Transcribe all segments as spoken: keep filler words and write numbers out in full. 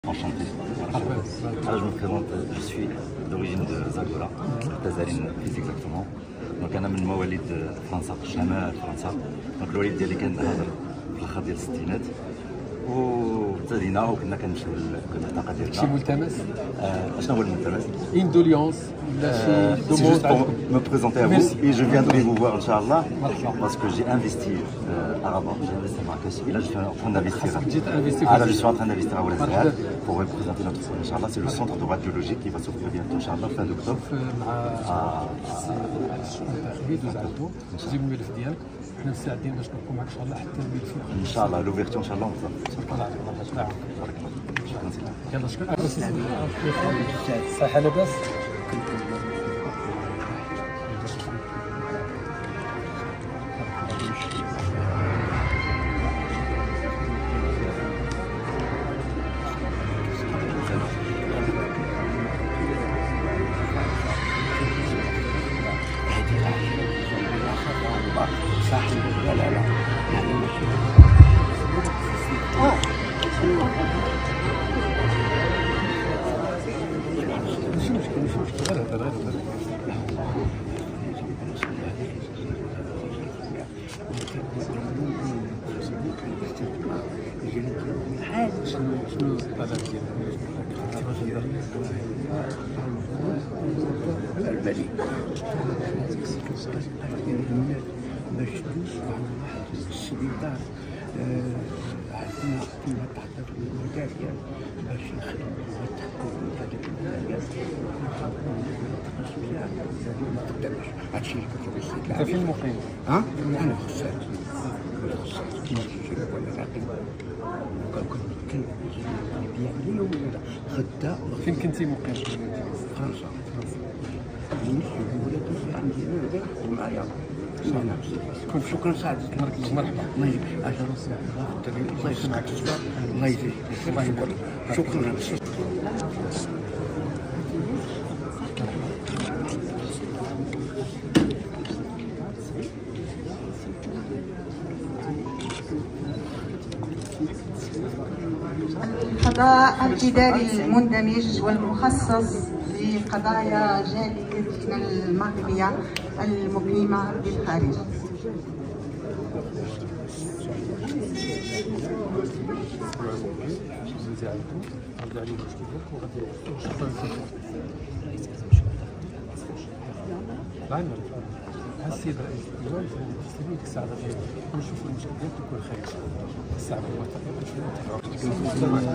Enchanté. Alors je me présente, je suis d'origine de Zagora, Tazarine plus exactement. Donc انا من مواليد فرنسا، شمال فرنسا. دونك الوالد ديالي كان هذا في الاخر ديال الستينات وابتدينا وكنا كنمشيو للمنطقه ديالنا. شي ملتمس؟ اشنو هو الملتمس؟ une doléance ولا شي C'est juste pour me présenter à vous et je viendrai vous voir Inch'Allah parce que j'ai investi à Rabat, j'ai investi à Marrakech et là je suis en train d'investir. Ah là je suis en train d'investir à Ouarzazate pour représenter notre centre Inch'Allah. C'est le centre de radiologie qui va s'ouvrir bientôt Inch'Allah fin d'octobre. مع الشؤون الداخليه دوز عندو جيب الملف ديالك حنا مستعدين باش نبقاو معك ان شاء الله حتى الملف ان شاء الله لوفيرتور ان شاء الله يلا شكرا. صحه لاباس؟ لا لا لا ماشي مشكل ماشي مشكل غير هضر غير هضر. شنو شنو الطلب ديالك؟ البلي باش تدوز على واحد السبيطار عندنا كنا تحت المدارية باش نخدموا التحكم هذاك المدارية التخصص يعني ما قدامش هادشي اللي كنت باغي. انت فين مقيم؟ ها؟ انا في الساد في الساد ولا راقي كان ديالي ولا خدام. فين كنتي مقيم؟ فرنسا. ولكن عندي انا ومعايا كنت شكرا سعد مرحبا. الله يجزيك اجر الله يسمعك الله يجزيك شكرا. الفضاء الإداري المندمج والمخصص لقضايا جاليتنا المغربية المقيمة بالخارج. السيد رئيس الدول يستلم ديك الساعه ديالو ونشوفوا المشكل ديالك يكون خارج الساعه الموافقه.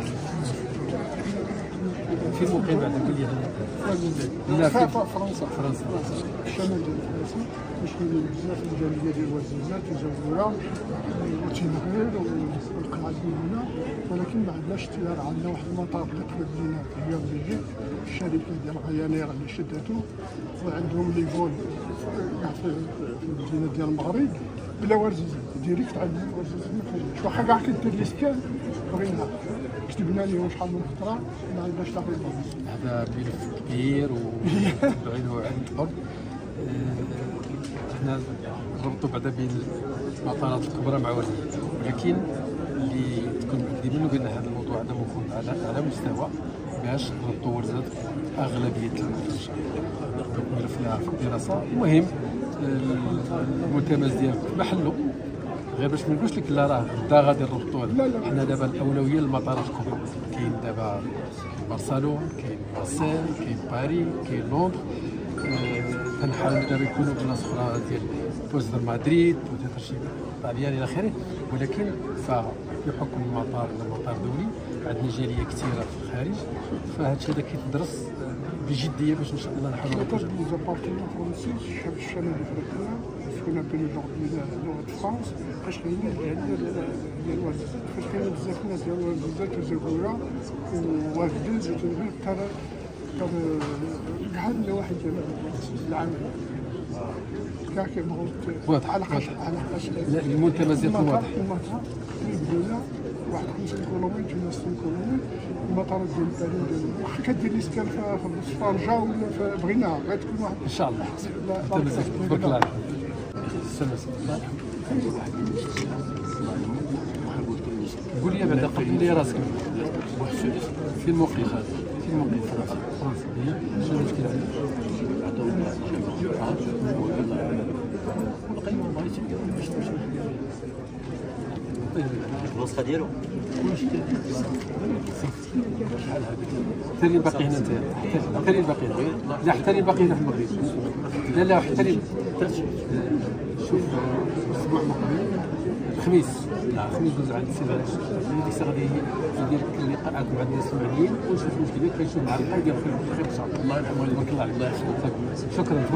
فين مقيم بعد قول لي هنا؟ لا في فرنسا. فرنسا الشمال ديال فرنسا كاينين بزاف الجاليه ديال وزيزات وزوره وتيمغير والقاعه ديالنا، ولكن ما عندناش اختيار. عندنا واحد المطار اللي طلب لينا في رياض بلجيك، الشركه ديال غيانير اللي شداتو، وعندهم لي فول كاع في المدينه ديال المغرب بلا ورزيزات ديريكت عندنا ورزيزات ما كاينش. واخا كاع كدير لي سكان بغينا كتبنا لهم شحال من خطره ما عندناش لا ريبونس. هذا ملف كبير ومتبعينه عن الحب. حنا نربطوا بعدا بين المطارات الكبرى مع وزيزات، ولكن اللي تكون متأكدين منه بان هذا الموضوع هذا مفهوم على على مستوى باش نربطوا ورزات اغلبيه المنتج. ملفنا في الدراسه. المهم الملتمس ديالك محلو، غير باش ما نقولش لك لا راه غدا غادي نربطوا. حنا دابا الاولويه للمطارات الكبرى. كاين دابا برشلونه، كاين مارسيل، كاين باريس، كاين لندن. تنحاولوا دابا يكونوا بلاص اخرى ديال بوزيتور مدريد، بوزيتور شي طاليان الى اخره، ولكن فبحكم المطار مطار دولي عندنا جاليه كثيره في الخارج، فهذا الشيء هذا كيتدرس بجديه باش ان شاء الله نحاولوا نتاج لي زابارتمون فرونسي الشمال افريقيا سكون ابيلي نورد فرانس، فاش كاينين الجاليه ديال وزيزات، فاش كاينين بزاف ناس ديال وزيزات وزوره ووافدين وتنبيل كان كان كاع النواحي ديال العمل كاع كيبغوا واضح على حسب على حسب الملتمس ديالكم واضح. المطار كيبدونا واحد خمسة كيلومتر ولا ستين كيلومتر. المطارات ديال باريس ديال واخا كدير لي سكان في فرنجا ولا بغيناها غير تكون واحد ان شاء الله. تبارك الله عليك. قول لي بعدا قول لي راسك. في الموقف هذا في الموقف فرنسا فرنسا هي شنو المشكله النسخه ديالو شحال هذيك حتى اللي باقي هنا، حتى اللي باقي هنا، لا حتى اللي باقي هنا في المغرب، لا لا حتى اللي شوف الاسبوع المقبل الخميس، لا الخميس دوز عند السي غادي اللي غادي يدير لقاءات مع الناس المعنيين ونشوف المشكلات كنشوف مع اللقاء ديال الخير ان شاء الله. الله يرحمه ويبارك الله عليه. الله يخليك، شكرا.